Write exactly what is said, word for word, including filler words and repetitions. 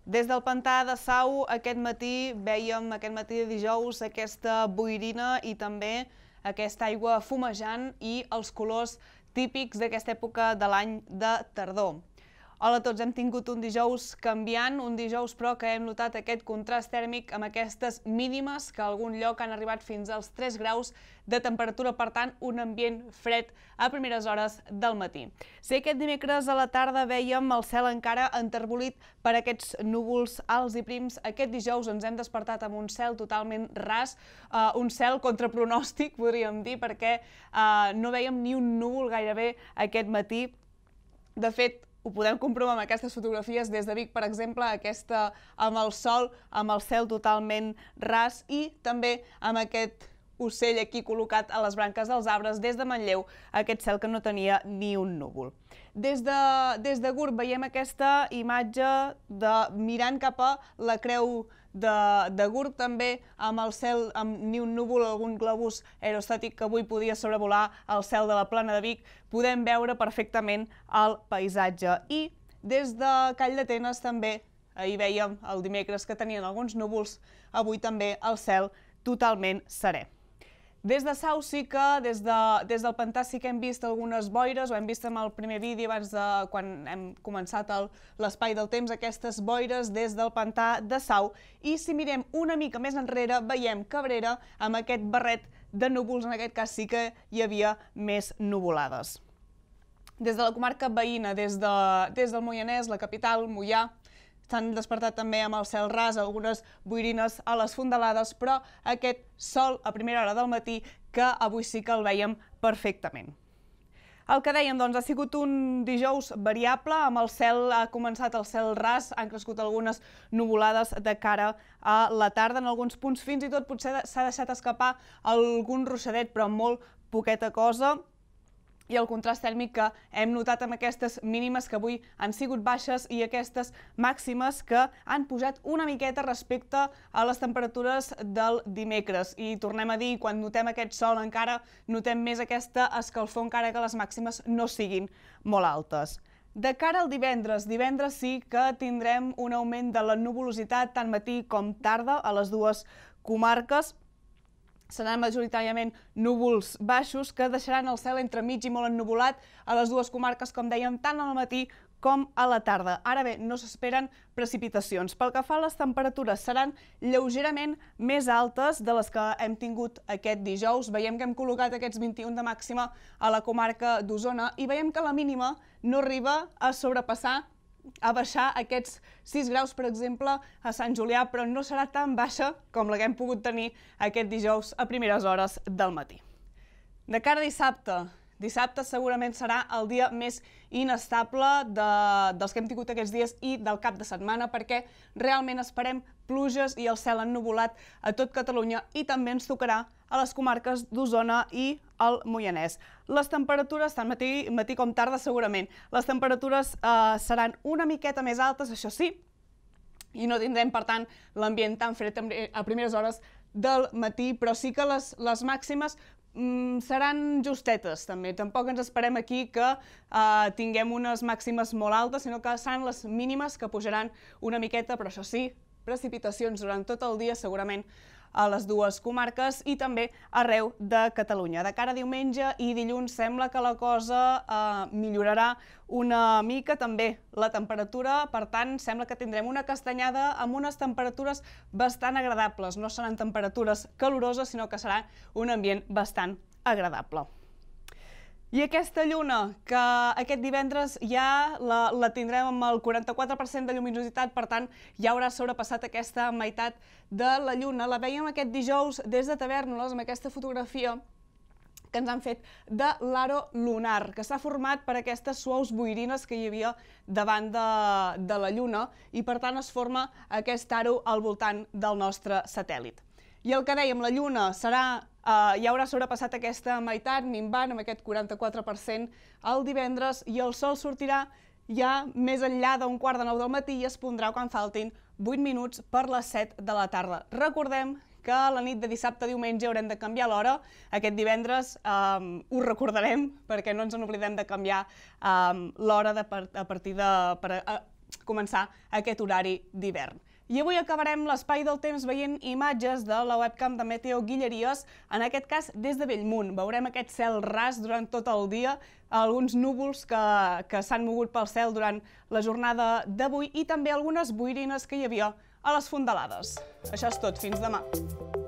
Des del pantà de Sau aquest matí vèiem, aquest matí de dijous, aquesta boirina i també aquesta aigua fumejant i els colors típics d'aquesta època de l'any de tardor. Hola a tots, hem tingut un dijous canviant, un dijous però que hem notat aquest contrast tèrmic amb aquestes mínimes que a algun lloc han arribat fins als tres graus de temperatura, per tant, un ambient fred a primeres hores del matí. Si aquest dimecres a la tarda vèiem el cel encara enterbolit per aquests núvols alts i prims, aquest dijous ens hem despertat amb un cel totalment ras, uh, un cel contra pronòstic, podríem dir, perquè uh, no vèiem ni un núvol gairebé aquest matí. De fet, ho podem comprovar amb aquestes fotografies des de Vic, per exemple, aquesta amb el sol, amb el cel totalment ras i també amb aquest ocell aquí col·locat a les branques dels arbres des de Manlleu, aquest cel que no tenia ni un núvol. Des de, des de Gurb veiem aquesta imatge de mirant cap a la creu de, de Gurb, també amb el cel, amb ni un núvol, algun globus aerostàtic que avui podia sobrevolar el cel de la plana de Vic, podem veure perfectament el paisatge. I des de Call d'Atenes també, ahir vèiem el dimecres que tenien alguns núvols, avui també el cel totalment serè. Des de Sau sí que, des, de, des del pantà sí que hem vist algunes boires, ho hem vist en el primer vídeo abans de quan hem començat l'espai del temps, aquestes boires des del pantà de Sau. I si mirem una mica més enrere, veiem Cabrera amb aquest barret de núvols, en aquest cas sí que hi havia més nuvolades. Des de la comarca veïna, des, de, des del Moianès, la capital, Moià, s'han despertat també amb el cel ras, algunes boirines a les fondalades, però aquest sol a primera hora del matí que avui sí que el veiem perfectament. El que dèiem, doncs, ha sigut un dijous variable, amb el cel, ha començat el cel ras, han crescut algunes nuvolades de cara a la tarda, en alguns punts fins i tot potser s'ha deixat escapar algun ruixadet, però molt poqueta cosa. I el contrast tèrmic que hem notat amb aquestes mínimes que avui han sigut baixes i aquestes màximes que han pujat una miqueta respecte a les temperatures del dimecres. I tornem a dir, quan notem aquest sol encara notem més aquesta escalfor, encara que les màximes no siguin molt altes. De cara al divendres, divendres sí que tindrem un augment de la nuvolositat tant matí com tarda a les dues comarques. Seran majoritàriament núvols baixos que deixaran el cel entremig i molt ennuvolat a les dues comarques, com dèiem, tant al matí com a la tarda. Ara bé, no s'esperen precipitacions. Pel que fa a les temperatures, seran lleugerament més altes de les que hem tingut aquest dijous. Veiem que hem col·locat aquests vint-i-un de màxima a la comarca d'Osona i veiem que la mínima no arriba a sobrepassar a baixar aquests sis graus, per exemple, a Sant Julià, però no serà tan baixa com la que hem pogut tenir aquest dijous a primeres hores del matí. De cara a dissabte, dissabte segurament serà el dia més inestable de, dels que hem tingut aquests dies i del cap de setmana, perquè realment esperem pluges i el cel ennuvolat a tot Catalunya i també ens tocarà a les comarques d'Osona i el Moianès. Les temperatures, tant matí, matí com tarda segurament, les temperatures eh, seran una miqueta més altes, això sí, i no tindrem, per tant, l'ambient tan fred a primeres hores del matí, però sí que les, les màximes mm, seran justetes, també. Tampoc ens esperem aquí que eh, tinguem unes màximes molt altes, sinó que seran les mínimes que pujaran una miqueta, però això sí, precipitacions durant tot el dia, segurament a les dues comarques i també arreu de Catalunya. De cara a diumenge i dilluns sembla que la cosa eh, millorarà una mica també la temperatura, per tant sembla que tindrem una castanyada amb unes temperatures bastant agradables. No seran temperatures caloroses, sinó que serà un ambient bastant agradable. I aquesta lluna, que aquest divendres ja la, la tindrem amb el quaranta-quatre per cent de lluminositat, per tant ja haurà sobrepassat aquesta meitat de la lluna. La vèiem aquest dijous des de Tavèrnoles amb aquesta fotografia que ens han fet de l'aro lunar, que s'ha format per aquestes suaus boirines que hi havia davant de, de la lluna i per tant es forma aquest aro al voltant del nostre satèl·lit. I el que dèiem, la lluna serà, eh, ja haurà sobrepassat aquesta meitat, minvant amb aquest quaranta-quatre per cent el divendres, i el sol sortirà ja més enllà d'un quart de nou del matí i es pondrà quan faltin vuit minuts per les set de la tarda. Recordem que a la nit de dissabte a diumenge haurem de canviar l'hora. Aquest divendres eh, ho recordarem perquè no ens n'oblidem de canviar eh, l'hora a partir de... Per, eh, començar aquest horari d'hivern. I avui acabarem l'espai del temps veient imatges de la webcam de Meteo Guilleries, en aquest cas des de Bellmunt. Veurem aquest cel ras durant tot el dia, alguns núvols que, que s'han mogut pel cel durant la jornada d'avui i també algunes boirines que hi havia a les fondalades. Això és tot, fins demà.